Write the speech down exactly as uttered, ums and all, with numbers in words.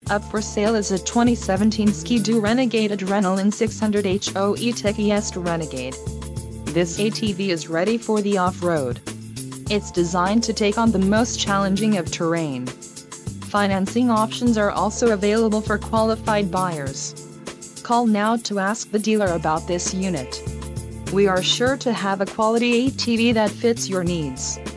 Up for sale is a twenty seventeen Ski-Doo Renegade Adrenaline six hundred H O E-TEC E S Renegade. This A T V is ready for the off-road. It's designed to take on the most challenging of terrain. Financing options are also available for qualified buyers. Call now to ask the dealer about this unit. We are sure to have a quality A T V that fits your needs.